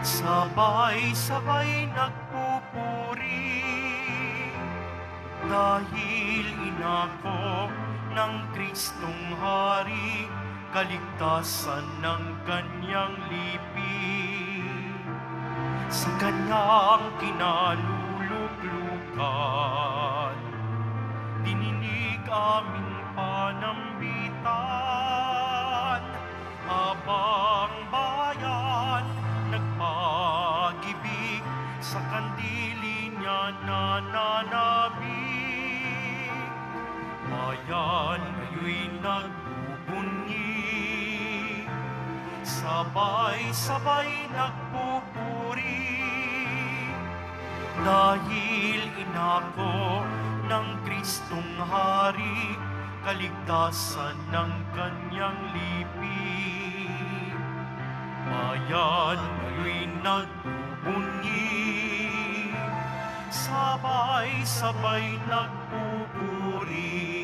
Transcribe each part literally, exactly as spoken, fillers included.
Sabay-sabay nagpupuri, dahil inako ng Kristong Hari, kaligtasan ng kanyang lipi. Sa kanyang kinaluluglugan, dininig aming panambitan, abang bayan nagpag-ibig, sa kandili niya nananabik. Bayan ngayo'y nagbubunyi, sabay-sabay nagpupuri, dahil inako ng Kristong Hari, kaligtasan ng kanyang lipi. Bayan ngayo'y nagbubunyi, sabay-sabay nagpupuri.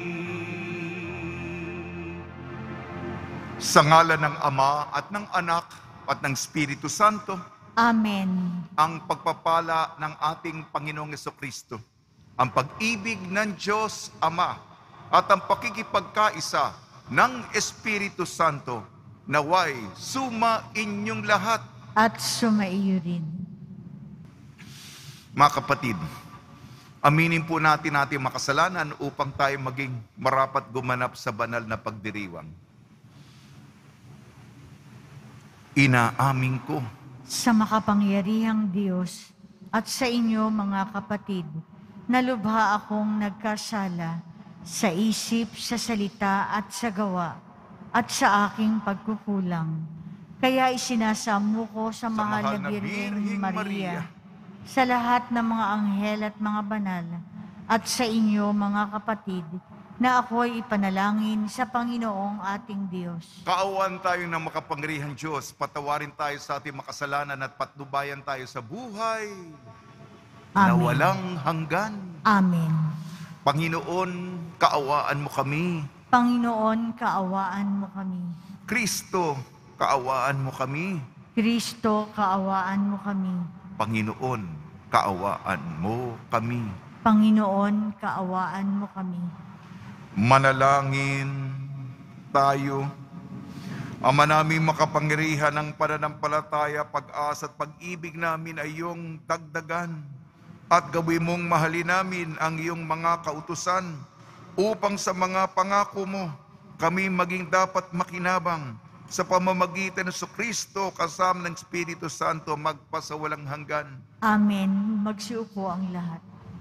Sa ngalan ng Ama at ng Anak at ng Espiritu Santo, Amen. ang pagpapala ng ating Panginoong Jesucristo, ang pag-ibig ng Diyos Ama at ang pakikipagkaisa ng Espiritu Santo naway suma inyong lahat. At sumaiyo rin. Mga kapatid, aminin po natin ating makasalanan upang tayo maging marapat gumanap sa banal na pagdiriwang. Inaamin ko Sa makapangyarihang Diyos at sa inyo mga kapatid, na lubha akong nagkasala sa isip, sa salita at sa gawa at sa aking pagkukulang. Kaya isinasamo ko sa, mahal na Birheng Maria, sa lahat ng mga anghel at mga banal, at sa inyo mga kapatid, na ako'y ipanalangin sa Panginoong ating Diyos. Kaawaan tayo ng makapangyarihang Diyos, patawarin tayo sa ating makasalanan at patnubayan tayo sa buhay na Amen. walang hanggan. Amen. Panginoon, kaawaan mo kami. Panginoon, kaawaan mo kami. Kristo, kaawaan mo kami. Kristo, kaawaan mo kami. Panginoon, kaawaan mo kami. Panginoon, kaawaan mo kami. Manalangin tayo. Ama namin makapangyarihan ng pananampalataya, pag-asa at pag-ibig namin ay iyong dagdagan at gawin mong mahalin namin ang iyong mga kautusan upang sa mga pangako mo kami maging dapat makinabang sa pamamagitan ng Kristo kasama ng Espiritu Santo magpasawalang hanggan. Amen. Magsiupo ang lahat.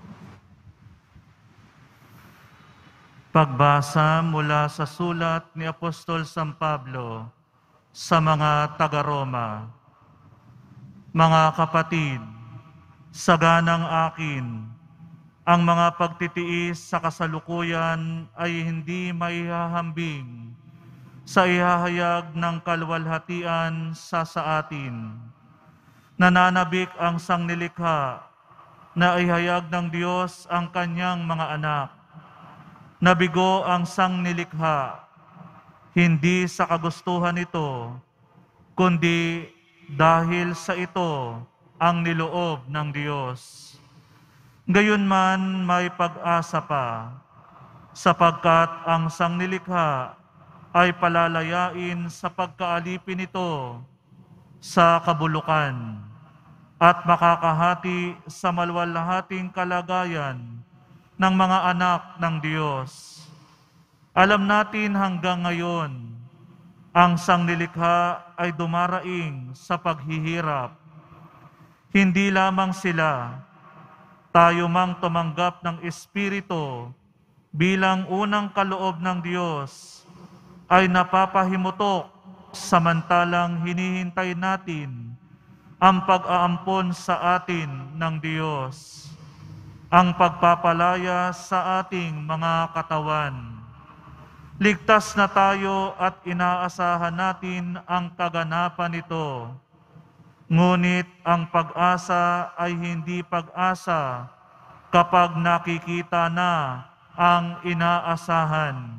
Pagbasa mula sa sulat ni Apostol San Pablo sa mga taga-Roma. Mga kapatid, saganang akin, ang mga pagtitiis sa kasalukuyan ay hindi maihahambing sa ihahayag ng kaluwalhatian sa sa atin. Nananabik ang sangnilikha na ihayag ng Diyos ang kanyang mga anak. Nabigo ang sangnilikha, hindi sa kagustuhan nito, kundi dahil sa ito ang niloob ng Diyos. Gayunman may pag-asa pa, sapagkat ang sangnilikha ay palalayain sa pagkaalipin nito sa kabulukan at makakahati sa maluwalhating kalagayan ng mga anak ng Diyos. Alam natin hanggang ngayon, ang sangnilikha ay dumaraing sa paghihirap. Hindi lamang sila, tayo mang tumanggap ng Espiritu bilang unang kaloob ng Diyos, ay napapahimutok samantalang hinihintay natin ang pag-aampon sa atin ng Diyos, ang pagpapalaya sa ating mga katawan. Ligtas na tayo at inaasahan natin ang kaganapan nito. Ngunit ang pag-asa ay hindi pag-asa kapag nakikita na ang inaasahan.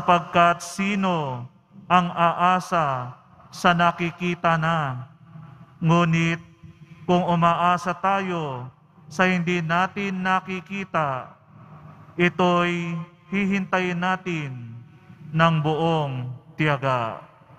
Sapagkat sino ang aasa sa nakikita na? Ngunit kung umaasa tayo sa hindi natin nakikita, ito'y hihintayin natin ng buong tiyaga.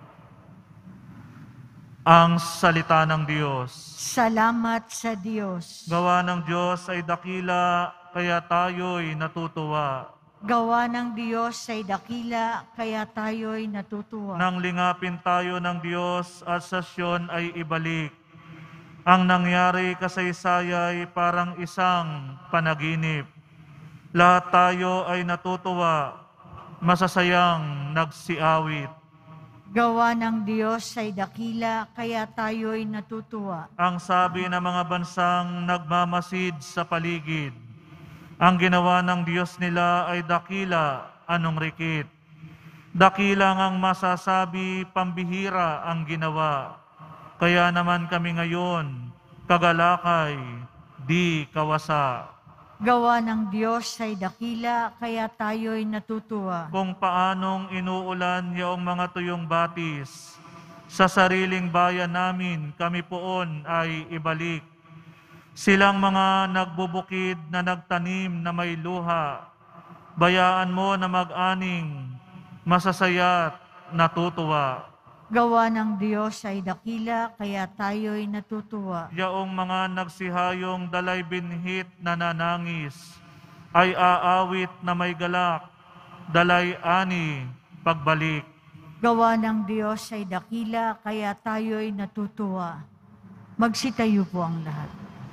Ang salita ng Diyos. Salamat sa Diyos. Gawa ng Diyos ay dakila, kaya tayo'y natutuwa. Gawa ng Diyos ay dakila, kaya tayo'y natutuwa. Nang lingapin tayo ng Diyos at sa Siyon ay ibalik. Ang nangyari kasaysayay parang isang panaginip. Lahat tayo ay natutuwa, masasayang nagsiawit. Gawa ng Diyos ay dakila, kaya tayo'y natutuwa. Ang sabi ng mga bansang nagmamasid sa paligid, ang ginawa ng Diyos nila ay dakila, anong rikit. Dakila ngang masasabi, pambihira ang ginawa. Kaya naman kami ngayon, kagalakay, di kawasa. Gawa ng Diyos ay dakila, kaya tayo'y natutuwa. Kung paanong inuulan yaong mga tuyong batis, sa sariling bayan namin kami poon ay ibalik. Silang mga nagbubukid na nagtanim na may luha, bayaan mo na mag-aning, masasaya't natutuwa. Gawa ng Diyos ay dakila, kaya tayo'y natutuwa. Yaong mga nagsihayong dalay binhit na nanangis, ay aawit na may galak, dalay ani, pagbalik. Gawa ng Diyos ay dakila, kaya tayo'y natutuwa. Magsitayo po ang lahat.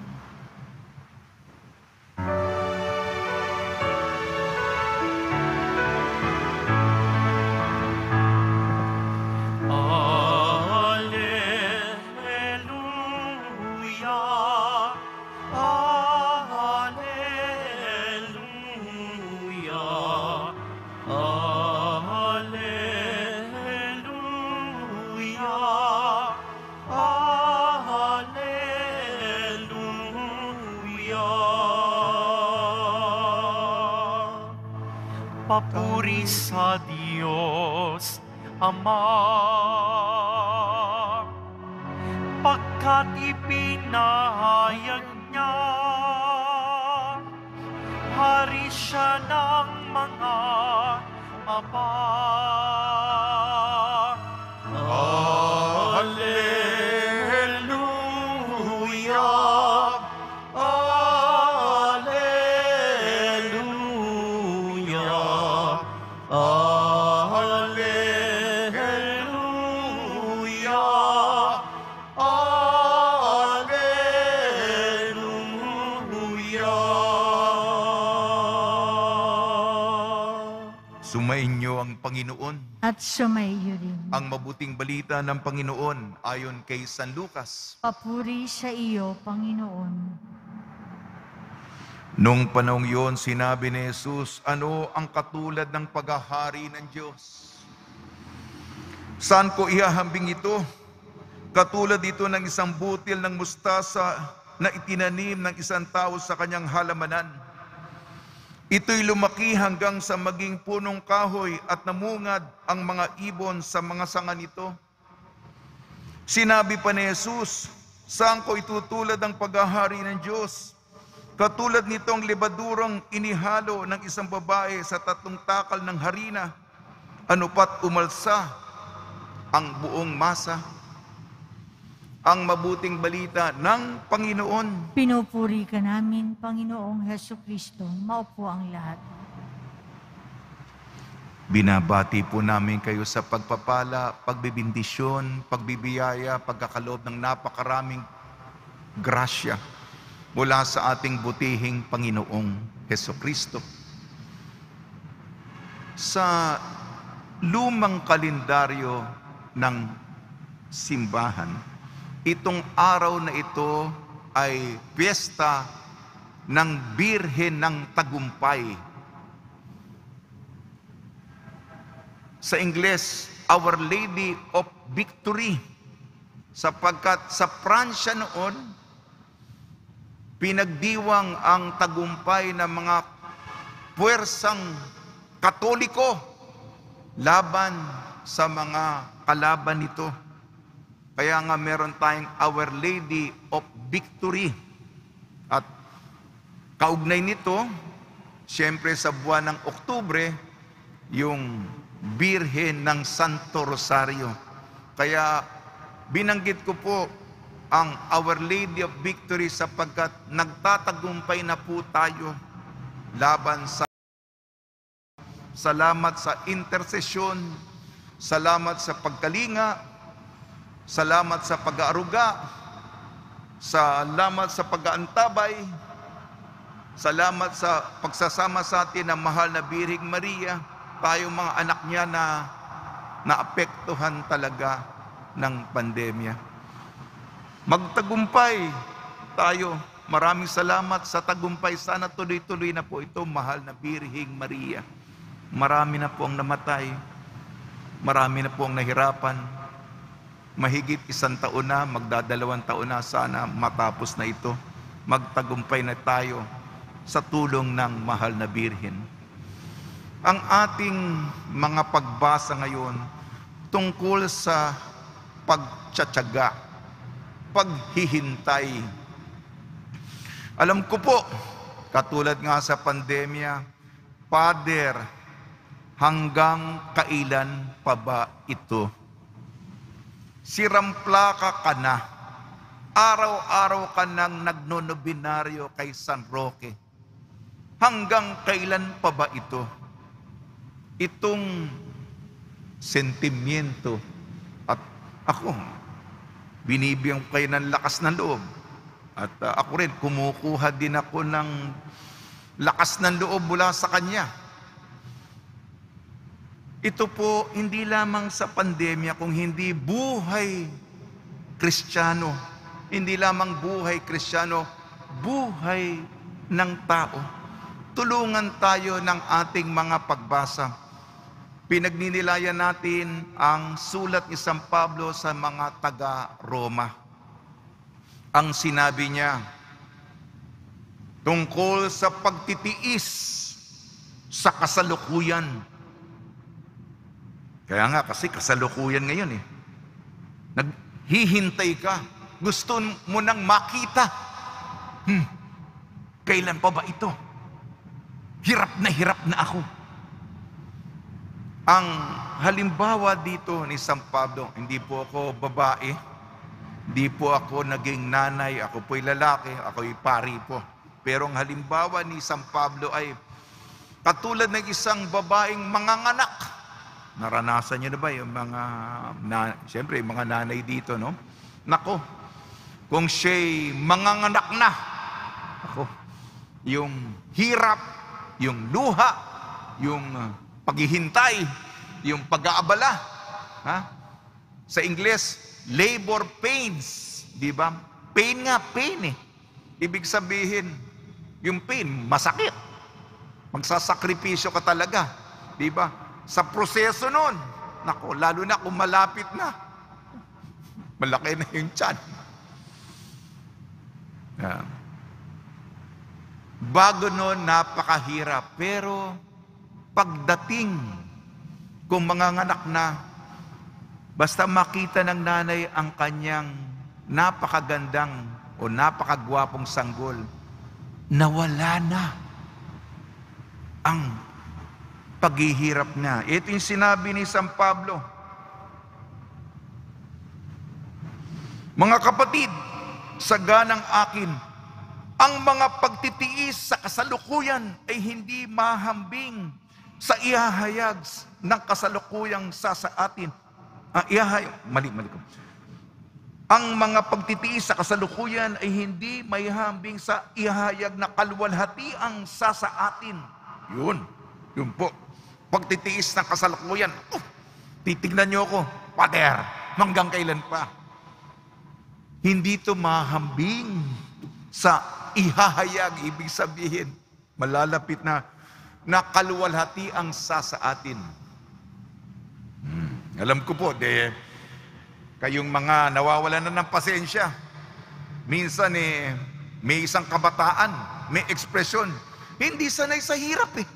Papuri sa Diyos, Ama, pagkat ipinahayag niya, hari siya ng mga Ama. Hallelujah! Sumainyo ang Panginoon. At sumaiyo rin. Ang mabuting balita ng Panginoon ayon kay San Lucas. Papuri sa iyo, Panginoon. Nung panahong yon, sinabi ni Jesus, ano ang katulad ng paghahari ng Diyos? Saan ko ihahambing ito? Katulad ito ng isang butil ng mustasa na itinanim ng isang tao sa kanyang halamanan. Ito'y lumaki hanggang sa maging punong kahoy at namungad ang mga ibon sa mga sanga nito. Sinabi pa ni Jesus, saan ko itutulad ang paghahari ng Diyos? Katulad nitong libadurang inihalo ng isang babae sa tatlong takal ng harina, ano pat umalsa ang buong masa. Ang mabuting balita ng Panginoon. Pinupuri ka namin, Panginoong Hesukristo. Maupo ang lahat. Binabati po namin kayo sa pagpapala, pagbibindisyon, pagbibiyaya, pagkakaloob ng napakaraming grasya mula sa ating butihing Panginoong Hesukristo. Sa lumang kalendaryo ng simbahan, itong araw na ito ay piyesta ng Birhen ng Tagumpay. Sa Ingles, Our Lady of Victory. Sapagkat sa Pransya noon, pinagdiwang ang tagumpay ng mga puwersang Katoliko laban sa mga kalaban nito. Kaya nga meron tayong Our Lady of Victory. At kaugnay nito, siyempre sa buwan ng Oktubre, yung Birhen ng Santo Rosario. Kaya binanggit ko po ang Our Lady of Victory sapagkat nagtatagumpay na po tayo laban sa salamat sa intersesyon, salamat sa pagkalinga, salamat sa pag-aaruga, salamat sa pag-aantabay, salamat sa pagsasama sa atin ng mahal na Birheng Maria, tayong mga anak niya na naapektuhan talaga ng pandemya. Magtagumpay tayo. Maraming salamat sa tagumpay. Sana tuloy-tuloy na po ito, mahal na Birheng Maria. Marami na po ang namatay. Marami na po ang nahirapan. Mahigit isang taon na, magdadalawang taon na, sana matapos na ito. Magtagumpay na tayo sa tulong ng mahal na Birhen. Ang ating mga pagbasa ngayon tungkol sa pagtsatsaga, paghihintay. Alam ko po, katulad nga sa pandemya, Father, hanggang kailan pa ba ito? Siramplaka ka na. Araw-araw ka nang nagnonobinaryo kay San Roque. Hanggang kailan pa ba ito? Itong sentimiento. At ako, binibigyan ko kayo ng lakas ng loob. At uh, ako rin, kumukuha din ako ng lakas ng loob mula sa Kanya. Ito po, hindi lamang sa pandemya, kung hindi buhay Kristiyano. Hindi lamang buhay Kristiyano, buhay ng tao. Tulungan tayo ng ating mga pagbasa. Pinagninilayan natin ang sulat ni San Pablo sa mga taga-Roma. Ang sinabi niya, tungkol sa pagtitiis sa kasalukuyan. Kaya nga, kasi kasalukuyan ngayon eh. Naghihintay ka. Gusto mo nang makita. Hmm, kailan pa ba ito? Hirap na hirap na ako. Ang halimbawa dito ni San Pablo, hindi po ako babae, hindi po ako naging nanay, ako po'y lalaki, ako'y pari po. Pero ang halimbawa ni San Pablo ay katulad ng isang babaeng manganganak. Naranasan niyo na ba yung mga, na, siyempre, yung mga nanay dito, no? Nako, kung siya'y manganganak na, ako, yung hirap, yung luha, yung uh, paghihintay, yung pag-aabala, ha? Sa Ingles, labor pains, di ba? Pain nga, pain eh. Ibig sabihin, yung pain, masakit. Magsasakripisyo ka talaga, di ba? Sa proseso nun, nako, lalo na kung malapit na, malaki na yung tiyan. Yeah. Bago nun, napakahirap. Pero pagdating, kung manganganak na, basta makita ng nanay ang kanyang napakagandang o napakagwapong sanggol, nawala na ang paghihirap niya. Ito yung sinabi ni San Pablo. Mga kapatid, saganang akin, ang mga pagtitiis sa kasalukuyan ay hindi mahambing sa ihahayag ng kasalukuyang sa sa atin. Ah, ihahayag, mali, mali ko. Ang mga pagtitiis sa kasalukuyan ay hindi mahambing sa ihahayag na kaluwalhatiang sa sa atin. Yun, yun po. Pagtitiis ng kasalukuyan, oh, titignan niyo ako, Pader, hanggang kailan pa? Hindi ito mahambing sa ihahayag, ibig sabihin, malalapit na, na kaluwalhati ang sa sa atin. Hmm. Alam ko po, de, kayong mga nawawalan na ng pasensya, minsan eh, may isang kabataan, may ekspresyon, hindi sanay sa hirap eh.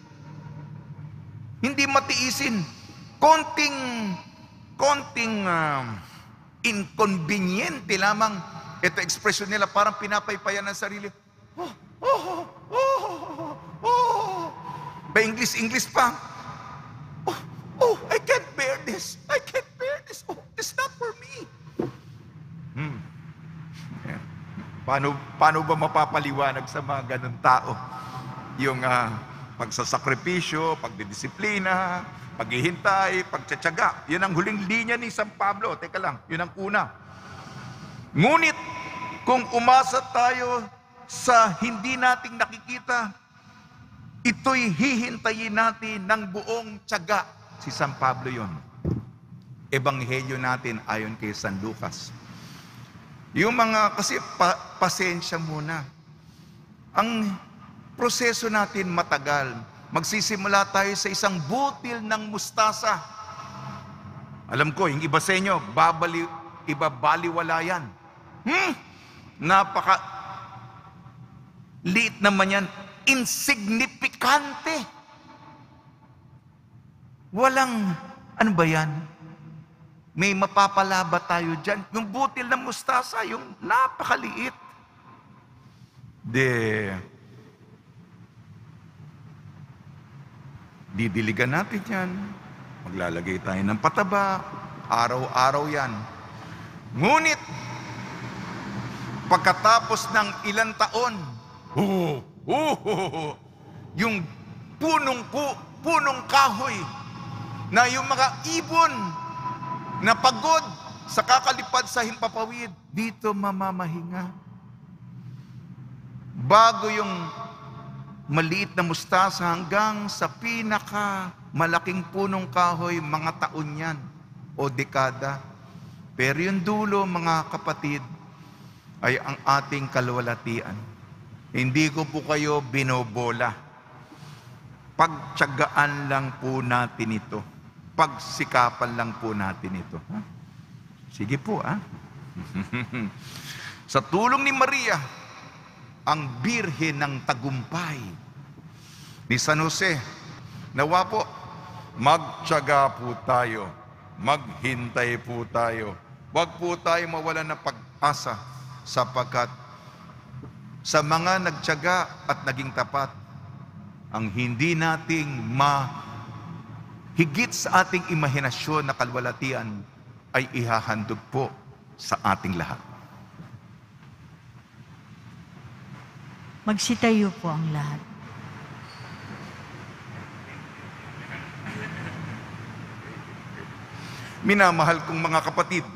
Hindi matiisin. Konting, konting uh, inconveniente lamang. Ito ekspresyon nila, parang pinapaypayan ng sarili. Oh, oh, oh, oh. Pa-English, English pa. Oh, oh, I can't bear this. I can't bear this. Oh, it's not for me. Hmm. Yeah. Paano, paano ba mapapaliwanag sa mga ganun tao? Yung uh, pagsasakripisyo, pagdidisiplina, paghihintay, pagtsatsaga. Yun ang huling linya ni San Pablo. Teka lang, yun ang una. Ngunit, kung umasa tayo sa hindi nating nakikita, ito'y hihintayin natin ng buong tiyaga. Si San Pablo yun. Ebanghelyo natin ayon kay San Lucas. Yung mga, kasi pa, pasensya muna. Ang proseso natin matagal. Magsisimula tayo sa isang butil ng mustasa. Alam ko, yung iba sa inyo, babali, iba baliwala yan. Hmm? Napaka liit naman yan. Insignifikante. Walang, ano ba yan? May mapapalaba tayo dyan. Yung butil ng mustasa, yung napakaliit. De, didiligan natin yan. Maglalagay tayo ng pataba. Araw-araw yan. Ngunit, pagkatapos ng ilang taon, oh, oh, oh, oh, yung punong, punong kahoy, na yung mga ibon, na pagod sa kakalipad sa himpapawid, dito mamamahinga. Bago yung maliit na mustasa hanggang sa pinaka malaking punong kahoy, mga taon yan o dekada. Pero yung dulo, mga kapatid, ay ang ating kalwalatian. Hindi ko po kayo binobola. Pagtiyagaan lang po natin ito. Pagsikapan lang po natin ito. Ha? Sige po, ha? Sa tulong ni Maria, ang birhen ng tagumpay ni San Jose, nawa po, magtiyaga po tayo, maghintay po tayo. Huwag po tayo mawalan ng pag-asa sapagkat sa mga nagtiyaga at naging tapat, ang hindi nating ma higit sa ating imahinasyon na kalwalatian ay ihahandog po sa ating lahat. Magsitayo po ang lahat. Minamahal kong mga kapatid,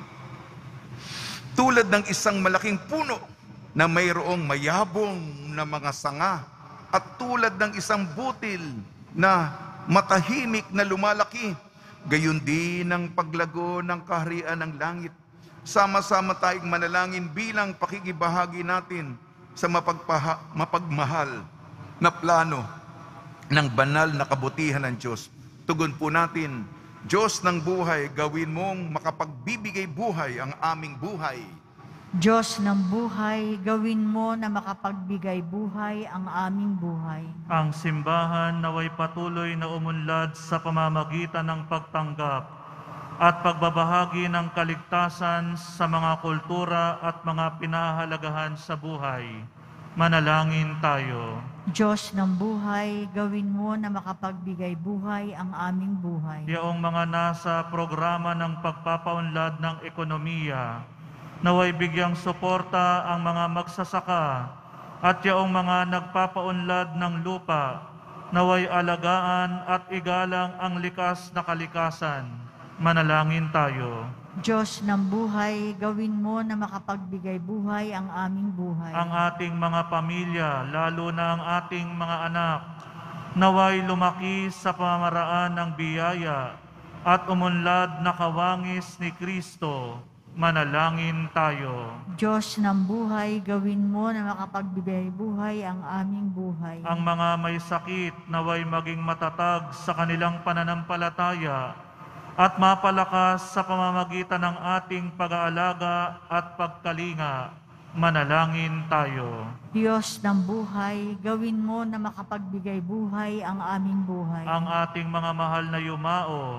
tulad ng isang malaking puno na mayroong mayabong na mga sanga at tulad ng isang butil na matahimik na lumalaki, gayon din ang paglago ng kaharian ng langit. Sama-sama tayong manalangin bilang pakikibahagi natin sa mapagpaha, mapagmahal na plano ng banal na kabutihan ng Diyos. Tugon po natin, Diyos ng buhay, gawin mong makapagbibigay buhay ang aming buhay. Diyos ng buhay, gawin mo na makapagbigay buhay ang aming buhay. Ang simbahan naway patuloy na umunlad sa pamamagitan ng pagtanggap at pagbabahagi ng kaligtasan sa mga kultura at mga pinahahalagahan sa buhay. Manalangin tayo. Diyos ng buhay, gawin mo na makapagbigay buhay ang aming buhay. Yaong mga nasa programa ng pagpapaunlad ng ekonomiya, naway bigyang suporta ang mga magsasaka at yaong mga nagpapaunlad ng lupa, naway alagaan at igalang ang likas na kalikasan. Manalangin tayo. Diyos ng buhay, gawin mo na makapagbigay buhay ang aming buhay. Ang ating mga pamilya, lalo na ang ating mga anak, naway lumaki sa pamamaraan ng biyaya at umunlad na kawangis ni Kristo. Manalangin tayo. Diyos ng buhay, gawin mo na makapagbigay buhay ang aming buhay. Ang mga may sakit naway maging matatag sa kanilang pananampalataya at mapalakas sa pamamagitan ng ating pag-aalaga at pagkalinga. Manalangin tayo. Diyos ng buhay, gawin mo na makapagbigay buhay ang aming buhay. Ang ating mga mahal na yumao,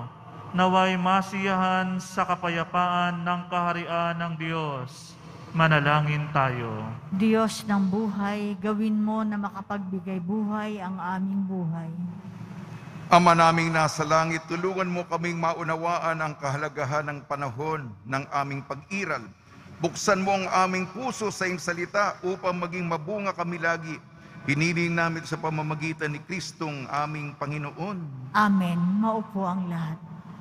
naway masiyahan sa kapayapaan ng kaharian ng Diyos. Manalangin tayo. Diyos ng buhay, gawin mo na makapagbigay buhay ang aming buhay. Ama naming nasa langit, tulungan mo kaming maunawaan ang kahalagahan ng panahon ng aming pag-iral. Buksan mo ang aming puso sa iyong salita upang maging mabunga kami lagi. Hiniling namin sa pamamagitan ni Kristong aming Panginoon. Amen. Maupo ang lahat.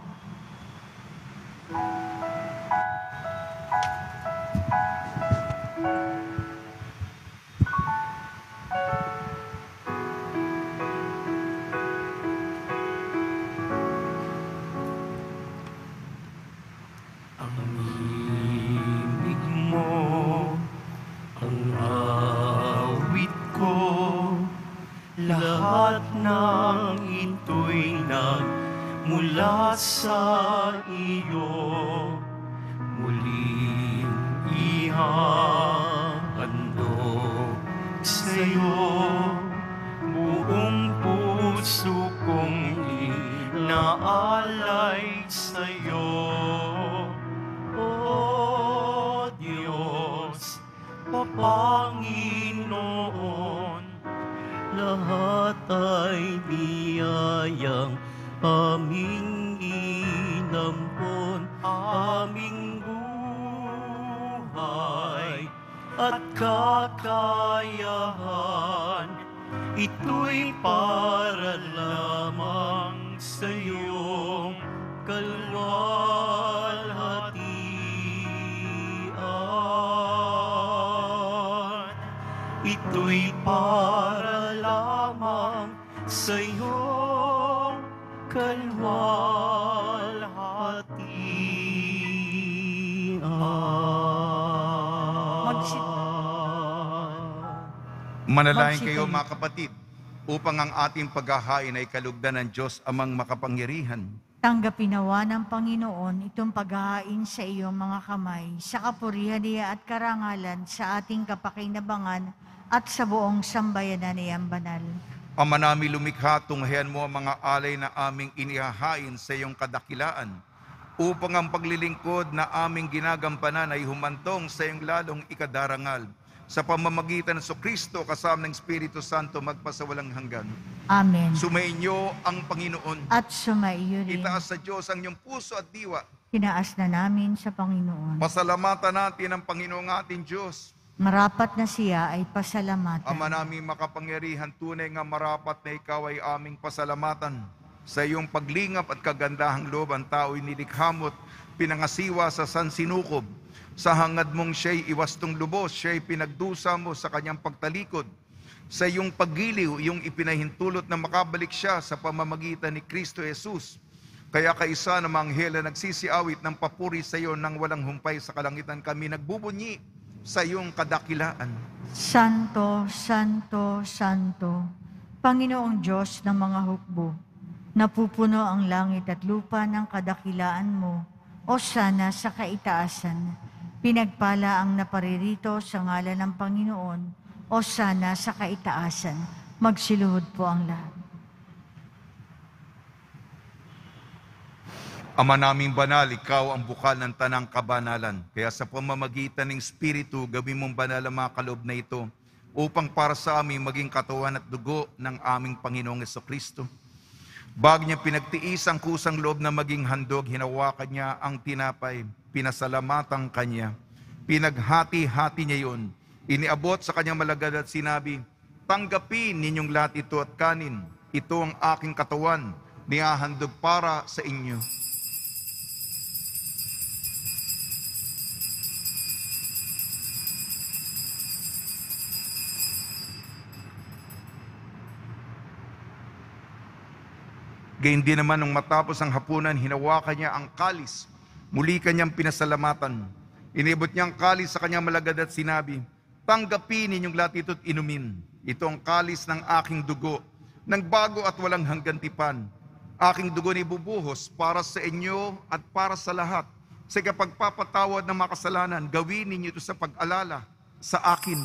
Lahat ng ito'y nagmula sa iyo, muling ihahandog sa'yo, buong puso kong inaalay sa'yo. O Diyos, O Panginoon, lahat ay biyayang aming inampon, aming buhay at kakayahan. Ito'y para lamang sa iyong kalwalhatian. Ito'y para lamang sa iyong kalwalhatian. Magsit- Manalangin Magsitayo. kayo mga kapatid, upang ang ating paghahain ay kalugdan ng Diyos amang makapangyarihan. Tanggapin nawa ng Panginoon itong paghahain sa iyong mga kamay, sa kapurihan niya at karangalan sa ating kapakinabangan at sa buong sambayanan niyang banal. Ama namin lumikha, tunghayan mo ang mga alay na aming inihahain sa iyong kadakilaan, upang ang paglilingkod na aming ginagampanan ay humantong sa iyong lalong ikadarangal. Sa pamamagitan ng Kristo kasama ng Espiritu Santo magpasawalang hanggan. Amen. Sumainyo ang Panginoon. At sumaiyo rin. Itaas sa Diyos ang iyong puso at diwa. Tinaas na namin sa Panginoon. Pasalamatan natin ang Panginoong ating Diyos. Marapat na siya ay pasalamatan. Ama naming makapangyarihan, tunay nga marapat na ikaw ay aming pasalamatan. Sa iyong paglingap at kagandahang loob, ang tao'y nilikhamot, pinangasiwa sa sansinukob. Sa hangad mong siya'y iwastong lubos, siya'y pinagdusa mo sa kanyang pagtalikod. Sa iyong paggiliw, iyong ipinahintulot na makabalik siya sa pamamagitan ni Kristo Jesus. Kaya kaisa ng mga anghel na nagsisiawit ng papuri sa iyo nang walang humpay sa kalangitan, kami nagbubunyi sa iyong kadakilaan. Santo, Santo, Santo, Panginoong Diyos ng mga hukbo, napupuno ang langit at lupa ng kadakilaan mo, o sana sa kaitaasan. Pinagpala ang naparirito sa ngalan ng Panginoon, o sana sa kaitaasan. Magsiluhod po ang lahat. Ama naming banal, ikaw ang bukal ng tanang kabanalan. Kaya sa pamamagitan ng Espiritu, gawin mong banal ang mga kaloob na ito, upang para sa amin maging katawan at dugo ng aming Panginoong Jesucristo. Bago niya pinagtiis ang kusang loob na maging handog, hinawakan niya ang tinapay, pinasalamatan kanya, pinaghati-hati niya yun, iniabot sa kanyang malagad at sinabi, tanggapin ninyong lahat ito at kanin, ito ang aking katawan, nihahandog para sa inyo. Gayun din naman nung matapos ang hapunan, hinawakan niya ang kalis. Muli kanyang pinasalamatan. Inibot niya ang kalis sa kanyang malagad at sinabi, tanggapin ninyong lahat ito't inumin. Ito ang kalis ng aking dugo, ng bago at walang hanggan tipan. Aking dugo ni bubuhos para sa inyo at para sa lahat. Sa kapagpapatawad ng mga kasalanan, gawin ninyo ito sa pag-alala sa akin.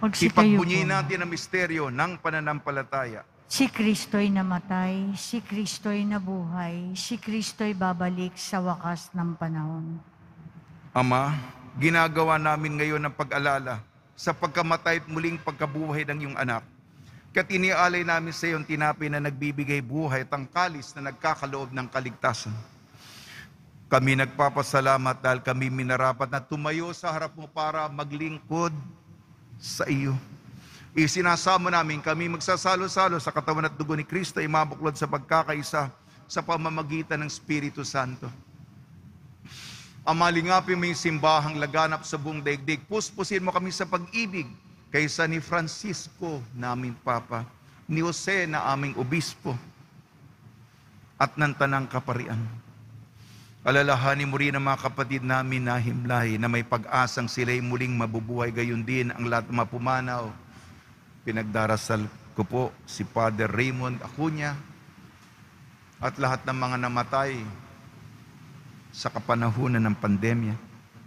Magsitayo po. Ipagbunyi natin ang misteryo ng pananampalataya. Si Kristo'y namatay, si Kristo'y nabuhay, si Kristo'y babalik sa wakas ng panahon. Ama, ginagawa namin ngayon ang pag-alala sa pagkamatay at muling pagkabuhay ng iyong anak. Kaya't iniaalay namin sa iyong tinapay na nagbibigay buhay at ang kalis na nagkakaloob ng kaligtasan. Kami nagpapasalamat dahil kami minarapat na tumayo sa harap mo para maglingkod sa iyo. Isinasamo namin kami magsasalo-salo sa katawan at dugo ni Kristo ay mabuklod sa pagkakaisa sa pamamagitan ng Espiritu Santo. Amalingapin mo yung simbahang laganap sa buong daigdig. Puspusin mo kami sa pag-ibig kaysa ni Francisco naming Papa, ni Jose na aming Obispo, at ng Tanang Kaparian. Alalahanin mo rin ang mga kapatid namin na himlay na may pag-asang sila'y muling mabubuhay, gayon din ang lahat ng mapumanaw. Pinagdarasal ko po si Father Raymond Acuña at lahat ng mga namatay sa kapanahunan ng pandemya.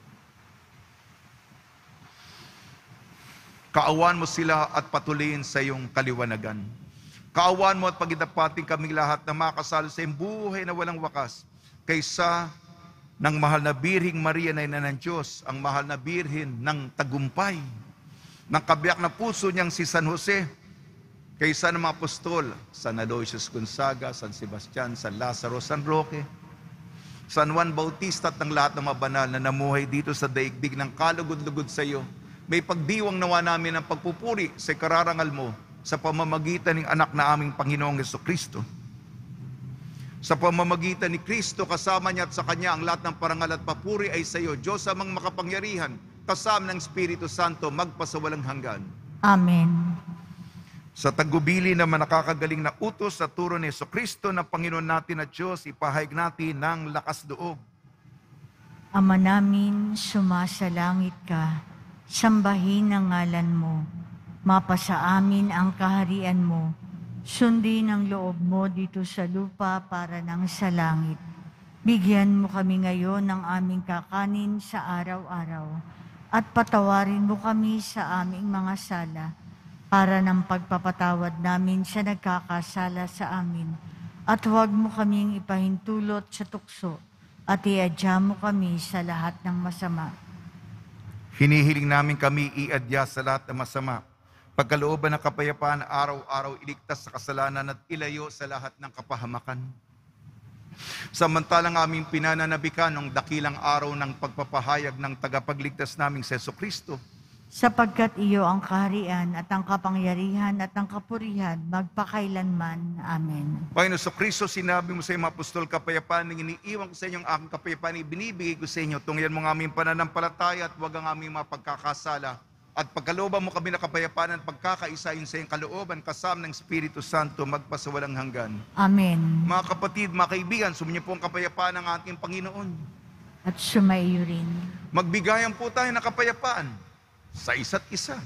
Kaawan mo sila at patuloyin sa iyong kaliwanagan. Kaawan mo at pagidapating kaming lahat na makasalo sa iyong buhay na walang wakas kaysa ng mahal na Birhing Maria na ina ng Diyos, ang mahal na Birhen ng tagumpay, ng kabiyak na puso niyang si San Jose, kaysa ng mga apostol, San Aloysius Gonzaga, San Sebastian, San Lazaro, San Roque, San Juan Bautista at ng lahat ng mga banal na namuhay dito sa daigdig ng kalugod-lugod sa iyo. May pagdiwang nawa namin ng pagpupuri sa kararangal mo sa pamamagitan ng anak na aming Panginoong Jesucristo. Sa pamamagitan ni Kristo, kasama niya at sa Kanya ang lahat ng parangal at papuri ay sa iyo, Diyos amang makapangyarihan, kasama ng Espiritu Santo, magpasawalang hanggan. Amen. Sa tagubili naman nakakagaling na utos sa turo ni Jesucristo na Panginoon natin at Diyos, ipahayag natin ng lakas loob. Ama namin, sumasalangit ka, sambahin ang ngalan mo, mapasa amin ang kaharian mo, sundin ang loob mo dito sa lupa para nang sa langit. Bigyan mo kami ngayon ng aming kakanin sa araw-araw, at patawarin mo kami sa aming mga sala, para ng pagpapatawad namin sa nagkakasala sa amin. At huwag mo kaming ipahintulot sa tukso, at iadya mo kami sa lahat ng masama. Hinihiling namin kami iadya sa lahat ng masama. Pagkalooban ng kapayapaan, araw-araw iligtas sa kasalanan at ilayo sa lahat ng kapahamakan. Samantalang aming pinananabikan ng dakilang araw ng pagpapahayag ng tagapagligtas naming si Jesucristo, Sapagkat iyo ang kaharian at ang kapangyarihan at ang kapurihan magpakailanman. Amen. Panginoon Jesucristo, sinabi mo sa iyong mga apostol, kapayapaan ng iniiwan ko sa inyong aking kapayapaan, ibinibigay ko sa inyo. Tungyan mo ang aming pananampalataya at huwag ang aming mga pagkakasala. At pagkalooban mo kami na kapayapaan at pagkakaisahin sa iyong kalooban, kasama ng Espiritu Santo, magpasawalang hanggan. Amen. Mga kapatid, mga kaibigan, sumunyo po ang kapayapaan ng ating Panginoon. At sumaiyo rin. Magbigayan po tayo ng kapayapaan sa isa't isa.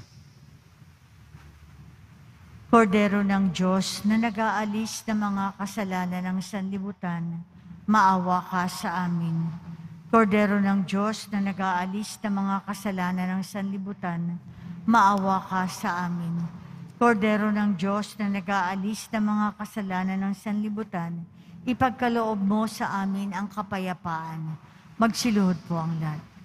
Kordero ng Diyos na nag-aalis ng mga kasalanan ng sanlibutan, maawa ka sa amin. Kordero ng Diyos na nag-aalis ng mga kasalanan ng sanlibutan, maawa ka sa amin. Kordero ng Diyos na nag-aalis ng mga kasalanan ng sanlibutan, ipagkaloob mo sa amin ang kapayapaan. Magsiluhod po ang lahat.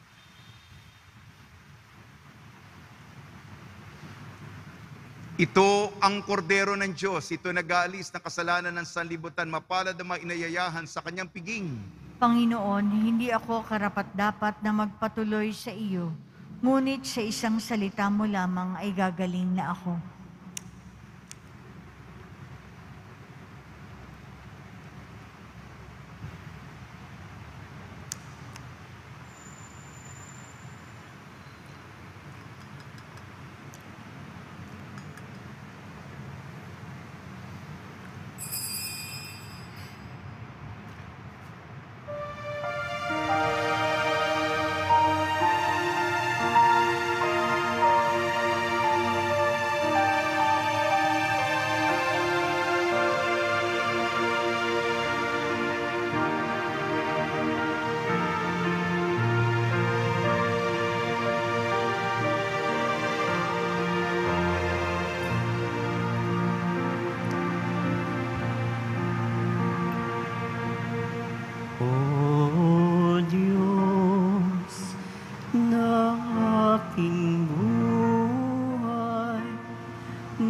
Ito ang kordero ng Diyos, ito nag-aalis ng kasalanan ng sanlibutan, mapalad ang mga inayayahan sa kanyang piging. Panginoon, hindi ako karapat-dapat na magpatuloy sa iyo, ngunit sa isang salita mo lamang ay gagaling na ako.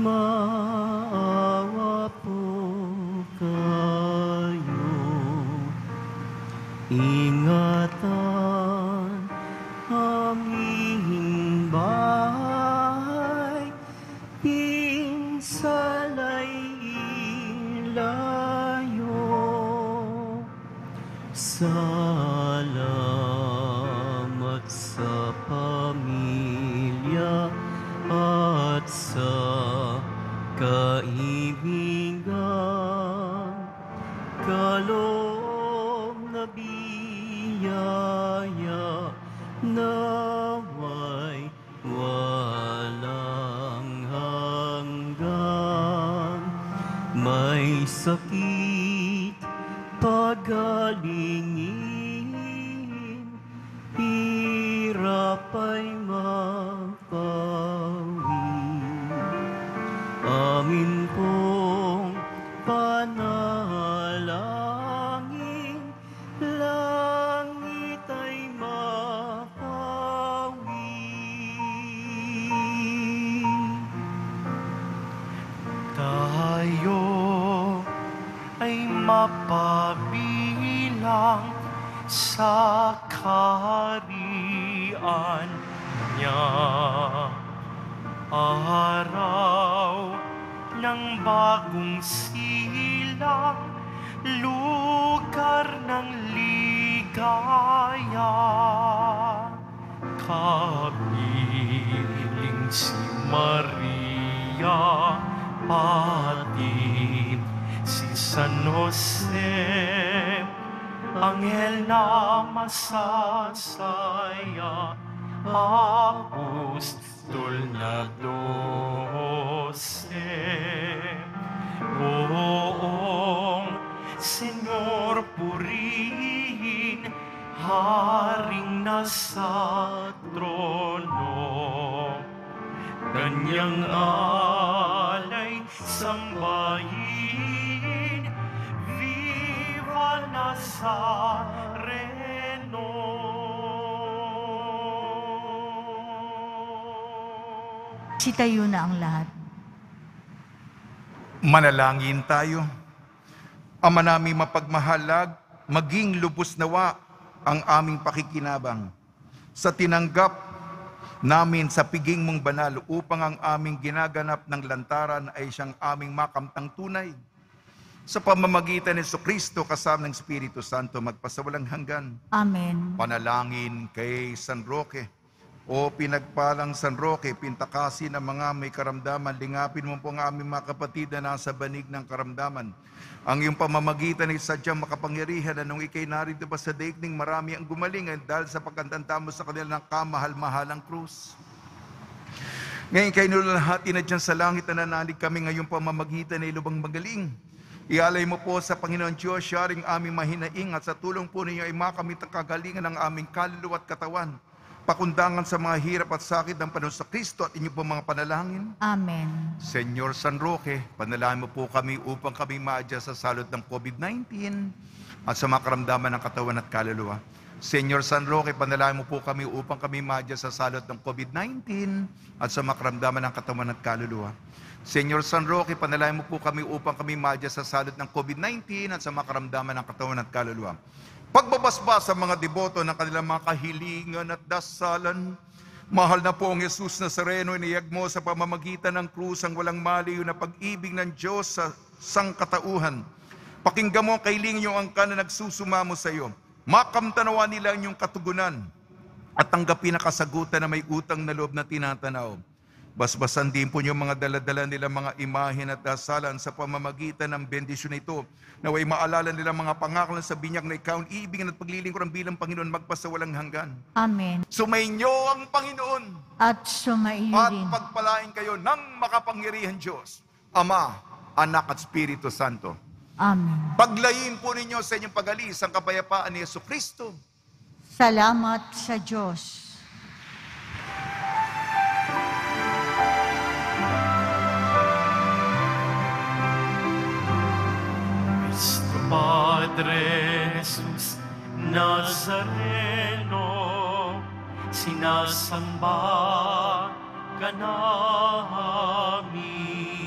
Maawa po kayo, ingatan aming bahay, pinsalay ilayo. Salamat sa pamilya at sa kaibigan, kaloob na biyaya naway walang hanggan. May sakit pagalingin, hirap ay mapawi. Amin pong panalangin, langit ay mapawi. Tayo ay mapabilang sa kaharian niya. Araw ng bagong silang, lugar ng ligaya. Kapiling si Maria, pati si San Jose, anghel na masasaya, apostol na dose. Oong Senyor, purihin, haring nasa trono, kanyang alay sambahin, viva Nazareno. Sitayo na ang lahat. Manalangin tayo. Ama namin mapagmahalag, maging lubos nawa ang aming pakikinabang sa tinanggap namin sa piging mong banal upang ang aming ginaganap ng lantaran ay siyang aming makamtang tunay. Sa pamamagitan ni Jesucristo kasama ng Espiritu Santo magpasawalang hanggan. Amen. Panalangin kay San Roque. O pinagpalang San Roque, pintakasin ng mga may karamdaman, lingapin mo po ang aming mga kapatid na nasa banig ng karamdaman. Ang iyong pamamagitan ay sadyang makapangyarihan na nung ikay narito pa sa daigdig, marami ang gumaling dahil sa pagkantanta mo sa kanila ng kamahal-mahalang krus. Ngayon kayo nulahati na dyan sa langit na nanalig kami ngayong pamamagitan ay lubang magaling. Ialay mo po sa Panginoon Diyos, siyaring aming mahinaing at sa tulong po ninyo ay makamit ang kagalingan ng aming kaluluwa at katawan. Pakundangan sa mga hirap at sakit ng Panginoon sa Kristo at inyo po mga panalangin. Amen. Senyor San Roque, panalangin mo po kami upang kami maadya sa salot ng COVID nineteen at sa mga karamdaman ng katawan at kaluluwa. Senyor San Roque, panalangin mo po kami upang kami maadya sa salot ng COVID nineteen at sa mga karamdaman ng katawan at kaluluwa. Senyor San Roque, panalangin mo po kami upang kami maadya sa salot ng COVID nineteen at sa mga karamdaman ng katawan at kaluluwa. Pagbabasbas sa mga deboto ng kanilang mga kahilingan at dasalan, mahal na po ang Jesus Nazareno, iniyag mo sa pamamagitan ng krus ang walang maliw na pag-ibig ng Diyos sa sangkatauhan. Pakinggan mo ang kahilingan niyong angka na nagsusumamo sa iyo. Makamtanawa nila ang iyong katugunan at tanggapin na kasagutan na may utang na loob na tinatanaw. Basbasan din po niyo mga daladala nila mga imahen at dasalan sa pamamagitan ng bendisyon ito. Naway maalala nila mga pangako sa binyag na ikaw ang iibigin at paglilingkuran bilang Panginoon magpasawalang hanggan. Amen. Sumainyo ang Panginoon At sumaiyo at din. pagpalain kayo ng makapangyarihan Diyos, Ama, Anak at Espiritu Santo. Amen. Paglayin po ninyo sa inyong pag-alis ang kapayapaan ni Jesucristo. Salamat sa Diyos. Cristo Padre Jesus Nazareno, sinasamba ka namin.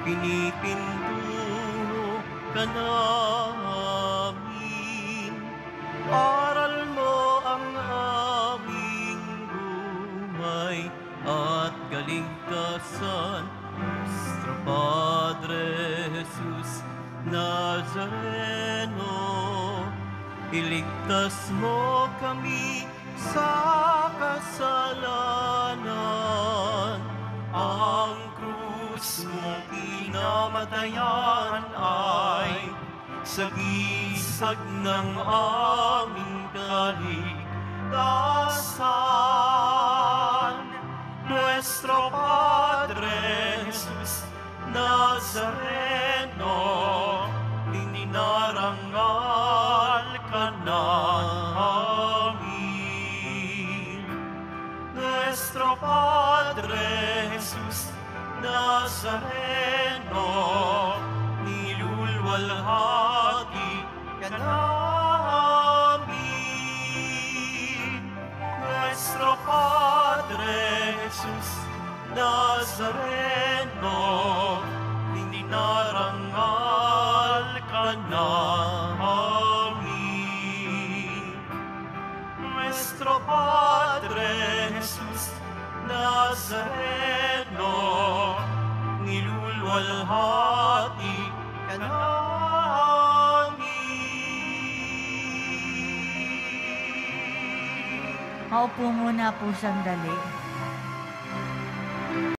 pinipintuho ka namin. Aral mo ang aming buhay at kaligtasan. Nuestro Padre Jesus Nazareno, iligtas mo kami sa kasalanan. Ang krus mong pinamatayan ay sagisag ng aming kaligtasan. Nuestro Padre Jesus Nazareno, ininarangal ka namin. Nuestro Padre Jesus Nazareno, nilulwalhati ka namin. Nuestro Padre Jesus Nazareno, ininarangal ka namin. Nuestro Padre Jesus Nazareno, nilulwalhati ka namin. Maupo muna po sandali.